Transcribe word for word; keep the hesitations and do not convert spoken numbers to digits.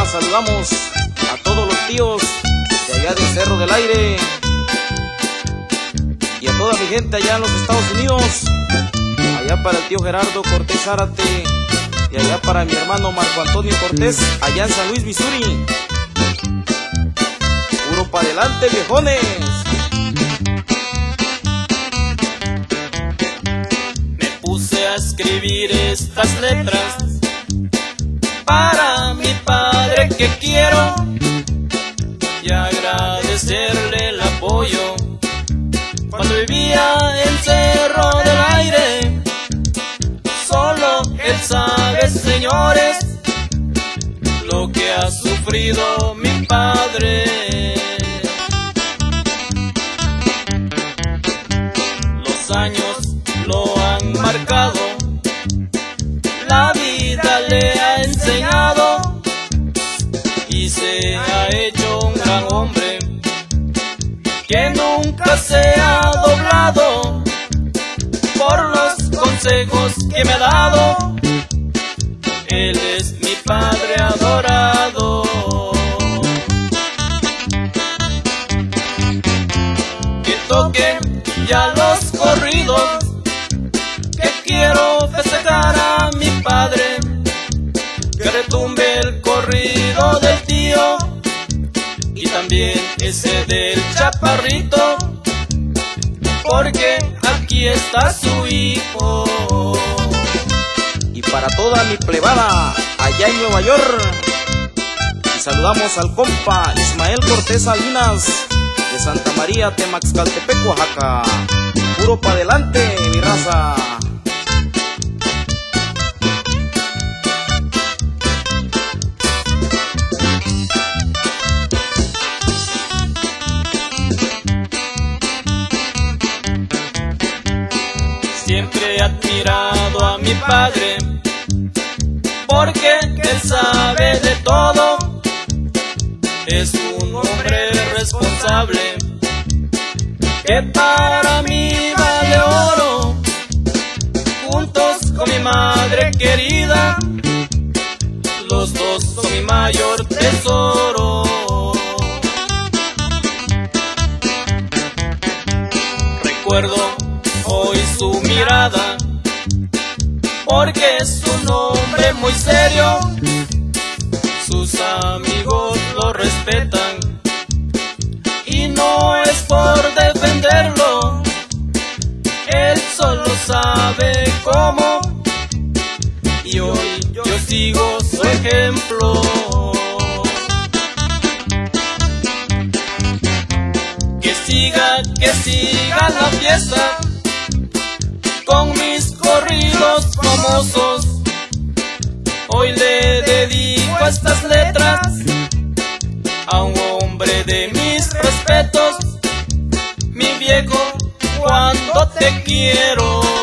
saludamos a todos los tíos de allá del Cerro del Aire y a toda mi gente allá en los Estados Unidos. Allá para el tío Gerardo Cortés Zárate y allá para mi hermano Marco Antonio Cortés allá en San Luis, Missouri. Puro para adelante, viejones. Me puse a escribir estas letras para mi padre que quiero y agradecerle el apoyo cuando vivía en Cerro del Aire. Solo él sabe, señores, lo que ha sufrido mi padre. Los años lo han marcado, la vida le ha enseñado y se ha hecho un gran hombre que nunca se ha doblado por los consejos que me ha dado. Él es mi padre adorado. Que toque ya los corridos, que quiero festejar a mi padre. Que retumbe el corrido del tío y también ese del chaparrito, porque aquí está su hijo. Y para toda mi plebada allá en Nueva York, y saludamos al compa Ismael Cortés Salinas de Santa María, Temaxcaltepec, Oaxaca. Puro pa' adelante, mi raza. Siempre he admirado a mi padre, porque él sabe de todo. Es un hombre responsable, que para mí vale oro. Juntos con mi madre querida, los dos son mi mayor tesoro. Recuerdo hoy su mirada, porque es un hombre muy serio. Sus amigos lo respetan y no es por defenderlo, él solo sabe cómo, y hoy yo sigo su ejemplo. Que siga, que siga la fiesta con mis corridos famosos. Hoy le dedico estas letras a un hombre de mis respetos, mi viejo, cuando te quiero.